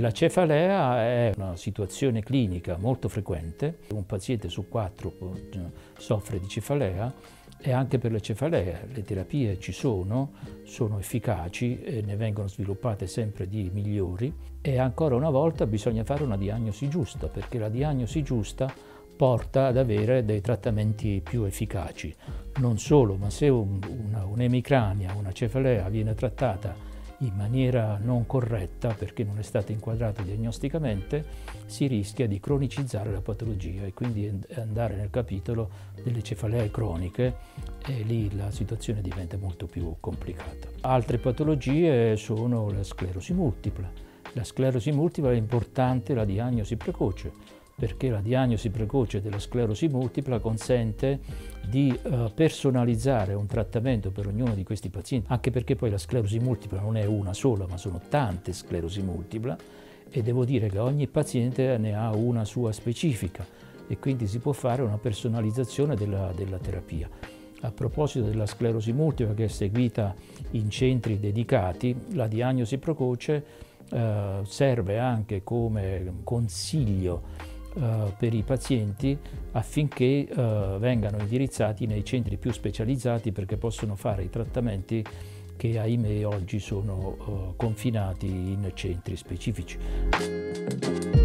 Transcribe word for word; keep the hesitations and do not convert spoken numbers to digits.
La cefalea è una situazione clinica molto frequente, un paziente su quattro soffre di cefalea e anche per le cefalee le terapie ci sono, sono efficaci e ne vengono sviluppate sempre di migliori e ancora una volta bisogna fare una diagnosi giusta, perché la diagnosi giusta porta ad avere dei trattamenti più efficaci. Non solo, ma se un, una, un'emicrania, una cefalea viene trattata in maniera non corretta perché non è stata inquadrata diagnosticamente, si rischia di cronicizzare la patologia e quindi andare nel capitolo delle cefalee croniche e lì la situazione diventa molto più complicata. Altre patologie sono la sclerosi multipla. La sclerosi multipla è importante la diagnosi precoce, perché la diagnosi precoce della sclerosi multipla consente di uh, personalizzare un trattamento per ognuno di questi pazienti, anche perché poi la sclerosi multipla non è una sola, ma sono tante sclerosi multipla e devo dire che ogni paziente ne ha una sua specifica e quindi si può fare una personalizzazione della, della terapia. A proposito della sclerosi multipla che è seguita in centri dedicati, la diagnosi precoce uh, serve anche come consiglio Uh, per i pazienti affinché uh, vengano indirizzati nei centri più specializzati perché possono fare i trattamenti che ahimè oggi sono uh, confinati in centri specifici.